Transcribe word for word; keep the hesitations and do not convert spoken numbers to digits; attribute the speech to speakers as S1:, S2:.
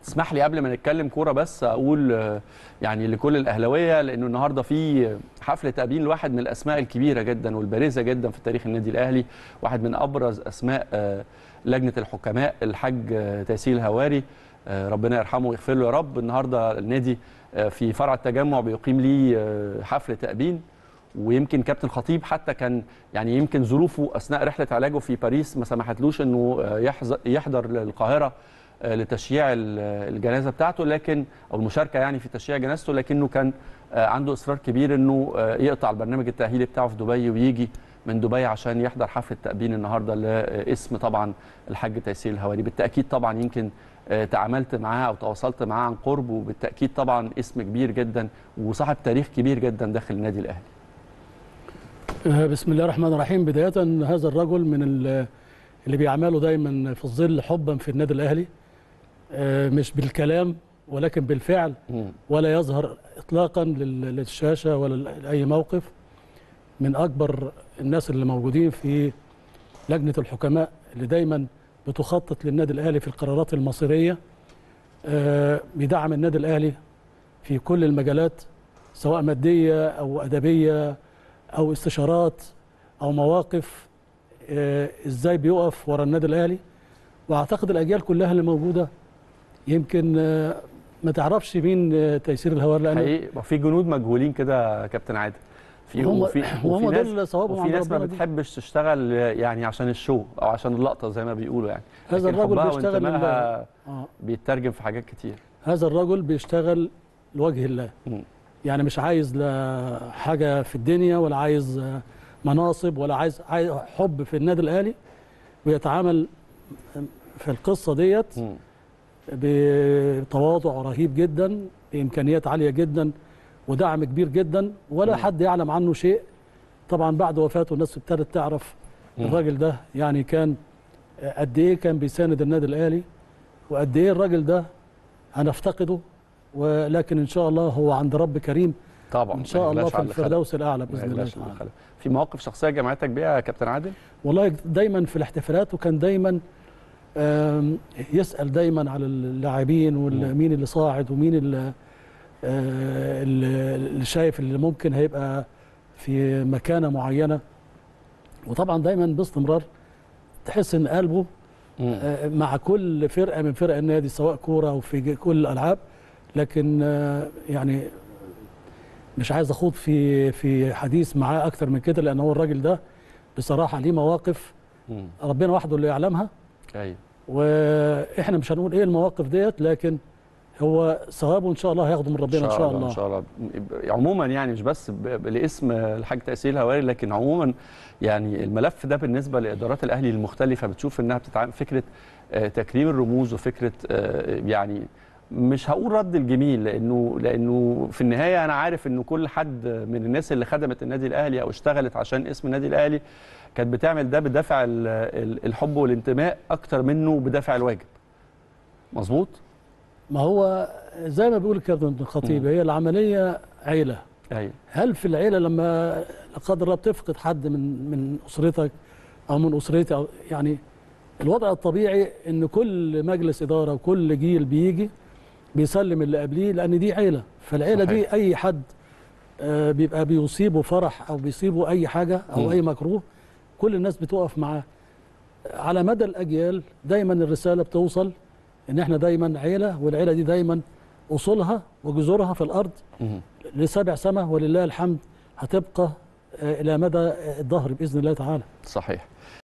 S1: تسمح لي قبل ما نتكلم كوره بس اقول يعني لكل الاهلاويه، لانه النهارده في حفل تأبين لواحد من الاسماء الكبيره جدا والبارزه جدا في تاريخ النادي الاهلي، واحد من ابرز اسماء لجنه الحكماء الحاج تيسير الهواري، ربنا يرحمه ويغفر له يا رب. النهارده النادي في فرع التجمع بيقيم ليه حفل تأبين، ويمكن كابتن خطيب حتى كان يعني يمكن ظروفه اثناء رحله علاجه في باريس ما سمحتلوش انه يحضر القاهره لتشييع الجنازه بتاعته، لكن او المشاركه يعني في تشييع جنازته، لكنه كان عنده اصرار كبير انه يقطع البرنامج التاهيلي بتاعه في دبي ويجي من دبي عشان يحضر حفل التأبين النهارده لاسم طبعا الحاج تيسير الهواري. بالتاكيد طبعا يمكن تعاملت معاه او تواصلت معاه عن قرب، وبالتاكيد طبعا اسم كبير جدا وصاحب تاريخ كبير جدا داخل النادي الاهلي.
S2: بسم الله الرحمن الرحيم. بداية هذا الرجل من اللي بيعمله دايما في الظل حبا في النادي الأهلي، مش بالكلام ولكن بالفعل، ولا يظهر إطلاقا للشاشة ولا لأي موقف. من أكبر الناس اللي موجودين في لجنة الحكماء اللي دايما بتخطط للنادي الأهلي في القرارات المصيرية، بيدعم النادي الأهلي في كل المجالات، سواء مادية أو أدبية أو استشارات أو مواقف، إزاي بيقف ورا النادي الأهلي. وأعتقد الأجيال كلها اللي موجودة يمكن ما تعرفش مين تيسير الهواري، لأن
S1: حقيقي في جنود مجهولين كده يا كابتن عادل، في وفي وفي ناس, وفي ناس ما بتحبش تشتغل يعني عشان الشو او عشان اللقطه زي ما بيقولوا يعني.
S2: هذا الرجل بيشتغل
S1: آه. بيترجم في حاجات كتير.
S2: هذا الرجل بيشتغل لوجه الله، م. يعني مش عايز لا حاجه في الدنيا ولا عايز مناصب ولا عايز, عايز حب في النادي الاهلي، ويتعامل في القصه ديت م. بتواضع رهيب جدا، بامكانيات عاليه جدا ودعم كبير جدا، ولا م. حد يعلم عنه شيء. طبعا بعد وفاته الناس ابتدت تعرف م. الراجل ده يعني كان قد ايه كان بيساند النادي الاهلي، وقد ايه الراجل ده هنفتقده، ولكن ان شاء الله هو عند رب كريم
S1: طبعا
S2: ان شاء الله في الفردوس الاعلى باذن الله تعالى.
S1: في مواقف شخصيه جمعتك بيها يا كابتن عادل؟
S2: والله دايما في الاحتفالات، وكان دايما يسال دايما على اللاعبين ومين اللي صاعد ومين اللي اللي شايف اللي ممكن هيبقى في مكانه معينه. وطبعا دايما باستمرار تحس ان قلبه مع كل فرقه من فرق النادي، سواء كوره او في كل الالعاب. لكن يعني مش عايز اخوض في في حديث معاه اكتر من كده، لان هو الراجل ده بصراحه ليه مواقف ربنا وحده اللي يعلمها.
S1: ايوه،
S2: واحنا مش هنقول ايه المواقف ديت، لكن هو ثوابه ان شاء الله هياخده من ربنا ان شاء الله.
S1: ان شاء الله. عموما يعني مش بس لاسم الحاج تيسير الهواري، لكن عموما يعني الملف ده بالنسبه لادارات الاهلي المختلفه بتشوف انها بتتعامل فكره تكريم الرموز، وفكره يعني مش هقول رد الجميل، لانه لانه في النهايه انا عارف انه كل حد من الناس اللي خدمت النادي الاهلي او اشتغلت عشان اسم النادي الاهلي كانت بتعمل ده بدافع الحب والانتماء اكتر منه بدافع الواجب. مظبوط؟
S2: ما هو زي ما بيقول الكابتن الخطيب، هي العمليه عيله.
S1: ايوه.
S2: هل في العيله لما لا قدر الله بتفقد حد من من اسرتك او من اسرتي، او يعني الوضع الطبيعي ان كل مجلس اداره وكل جيل بيجي بيسلم اللي قبليه، لان دي عيله. فالعيله صحيح. دي اي حد آه بيبقى بيصيبه فرح او بيصيبه اي حاجه او م. اي مكروه، كل الناس بتقف معاه. على مدى الاجيال دايما الرساله بتوصل ان احنا دايما عيله، والعيله دي دايما اصولها وجذورها في الارض لسبع سما، ولله الحمد هتبقى الى مدى الدهر باذن الله تعالى.
S1: صحيح.